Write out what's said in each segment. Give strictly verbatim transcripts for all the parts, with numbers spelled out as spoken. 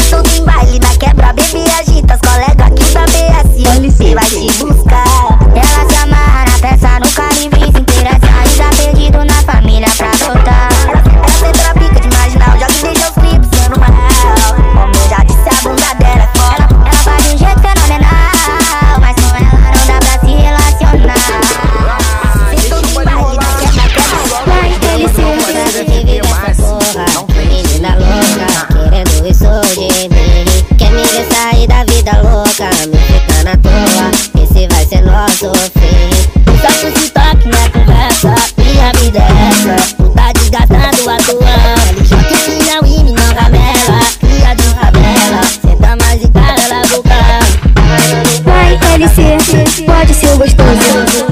Sextou tem baile na quebra, bebê agita. Os colegas aqui da B S e vai te buscar. Ela se amarra na peça, no Caribe, se interessa e tá perdido na família pra voltar. Ela senta na pica de marginal, já que deixa os clipes sendo mal. Como eu já disse, a bunda dela é foda. Ela, ela faz de um jeito fenomenal, mas com ela não dá pra se relacionar. Sextou tem baile na quebra, quebra. Vai delicioso, vive essa porra. Menina louca, querendo isso de mim. Quer me ver sair da vida louca, me ficar na toa, esse vai ser nosso fim. Só que esse toque na conversa, minha vida é essa. Tu tá desgastando a tua, já que final e me não ramela, cria de rabela, senta mais em cara na boca. Vai, L C, pode ser o gostoso.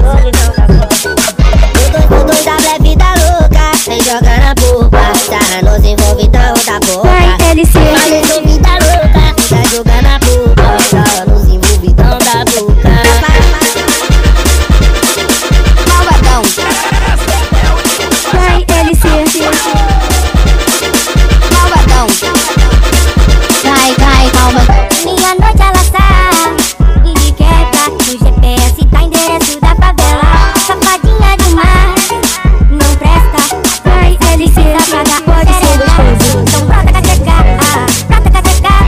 O dois da é vida louca, vem jogar na boca, tá nos envolvidão da boca. Vai, L C, vai nos vida louca, vai jogar na boca, tá nos envolvidão da boca. Malvadão. Vai, L C, malvadão. Vai, vai, malvadão. Minha noite ela tá indiqueta, o G P S tá endereço da favela. Safadinha demais, não presta. Vai, L C, safada, pode ser gostoso. Então brota com a chegar, brota com a chegar.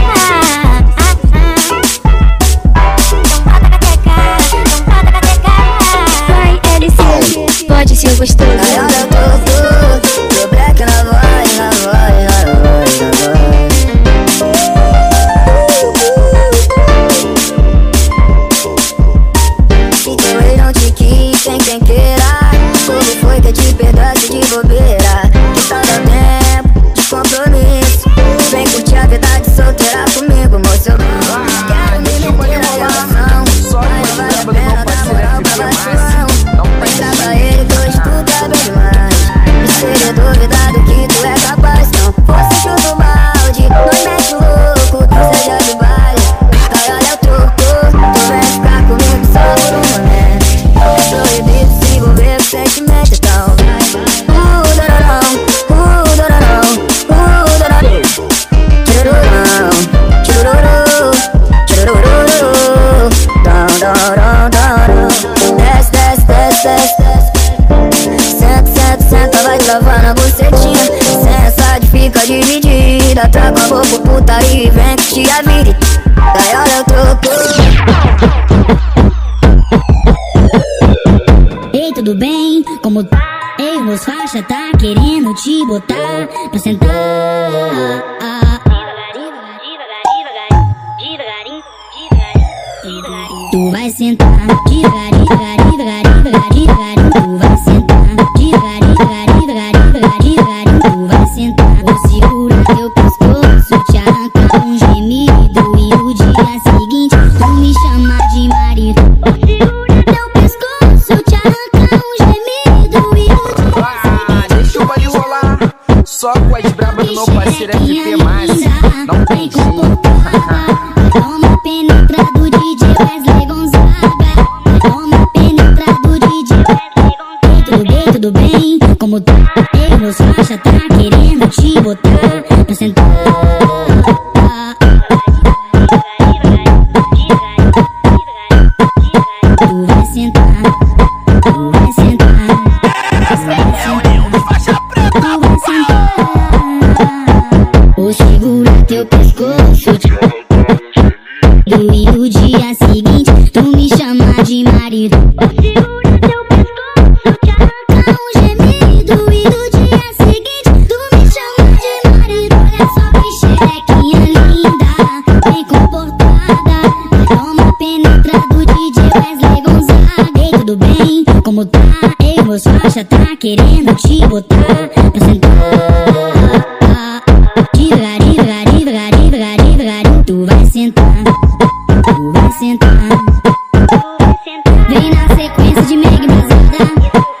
Então brota com a chegar, então brota com a chegar. Vai, L C, pode ser gostoso. Olha eu tô, tô black na voz, na voz, na voz, na voz. Então eu não te quis, sem quem queira. Como foi que eu te perdoasse de bobeira? Que tá dando tempo de compromisso. Vem curtir a vida de solteira comigo, moço. Eu quero me meter na relação, mas não vale a pena dar moral pra vacilão. Mas trava ele, dois, tu tá bem demais. Me seria duvidado que tu é capaz. Não fosse chuto balde, nós mete o louco, tu seja de baile. Aí olha o truco, tu vem ficar comigo só por um momento. É proibido se envolver com sentimento, então vai. Uh, dororão, uh, dororão, uh, dororão. Tirururão, tirururu, tirururu. Dão, dão, dão, dão. Desce, desce, desce, desce, desce. Senta, senta, senta, vai travando a bucetinha. Sensa fica dividida. Traga a boca, putaria e vem que te avire. Daí olha o troco. Ei, tudo bem? Como tá? Ei, meus faixa tá querendo te botar pra sentar. Tu vai sentar devagarinho, devagarinho, devagarinho, devagarinho, devagarinho. Tu vai sentar devagarinho, devagarinho, devagarinho, devagarinho, devagarinho. Tu vai sentar. Vou segurar teu pescoço, te arrancar um gemido e no dia seguinte tu me chama de marido. Vou segurar teu pescoço, te arrancar um gemido e no dia ah, seguinte deixa o baile rolar. Só com as brabas do meu parceiro F P mais. Não tem jeito. Toma penetrado D J Wesley Gonzaga. Toma penetrado D J Wesley Gonzaga. Tudo bem, tudo bem? Como tá? Ei, meus faixa tá querendo te botar pra sentar. Tu vai sentar, tu vai sentar, tu vai sentar, tu vai sentar. Vou segurar teu pescoço e no dia seguinte tu me chama de marido. Vou segurar teu pescoço, te arrancar um gemido e no dia seguinte tu me chama de marido. Olha só que xerequinha linda, bem comportada. Toma penetrado D J Wesley Gonzaga. Ei, tudo bem? Como tá? Ei, meus faixa tá querendo te botar pra sentar. Devagarinho, devagarinho, devagarinho, devagarinho, devagarinho. Tu vai sentar, tu vai sentar. Vem na sequência de Meg Brasada.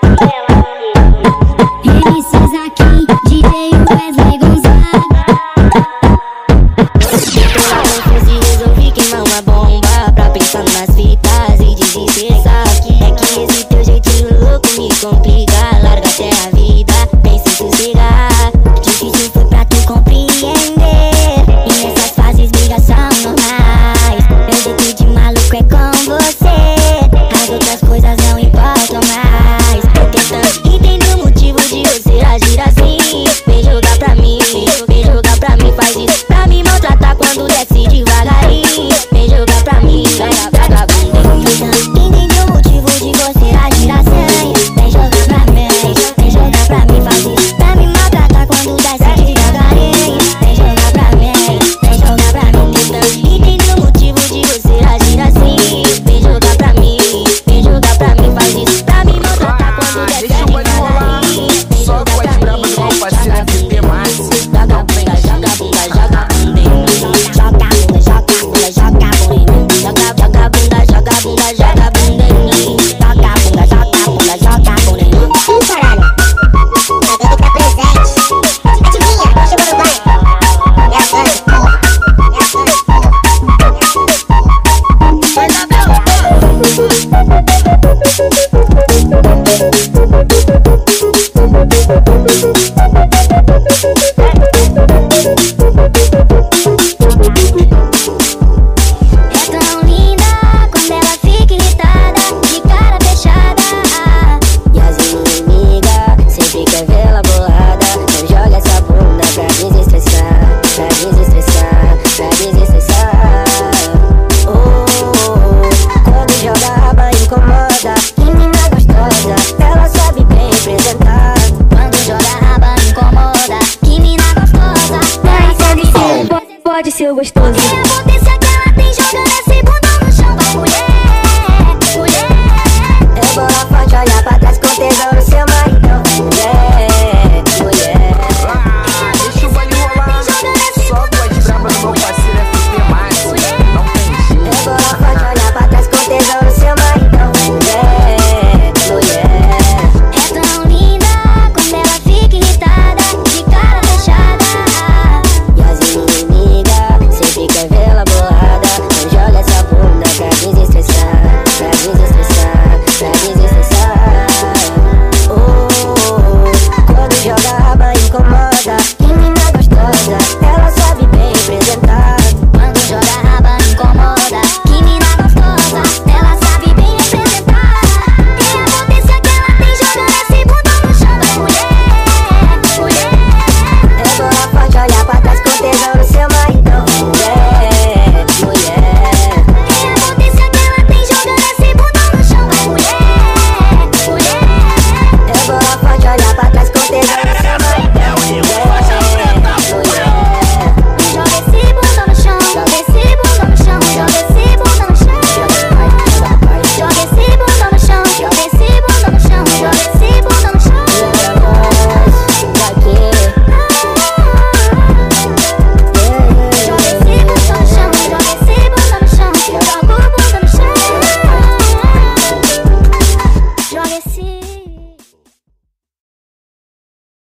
M Cs aqui, D J Wesley Gonzaga. Tô lá confuso e resolvi queimar uma bomba pra pensar nas fitas e desinfessar. É que esse teu jeitinho louco me complica. Larga até a vida, pensa em sossegar. Difícil foi pra tu compreender. E nessas fases pra me maltratar quando desce devagarinho. Vem jogar pra mim, vagabunda. Entendeu o motivo de você agir assim? Vem jogar pra mim, vem jogar pra mim, faz isso pra me maltratar quando desce devagarinho. Vem jogar pra mim, vem jogar pra mim. Entendeu o motivo de você agir assim? Vem jogar pra mim, vem jogar pra mim, faz isso pra me maltratar quando desce devagarinho. Vem jogar pra mim, vem jogar pra mim. Vagabunda, joga bunda, joga bundinho. Joga bunda, joga bunda, joga bundinho. Joga, joga bunda, joga bunda, joga bundinho. Joga bunda, joga bunda, joga bundinho. Ih, caralho, alguém que tá presente. Adivinha, chegou no banho. É a Sandy, porra. É a Sandy, porra. Vai lá, pode ser gostoso.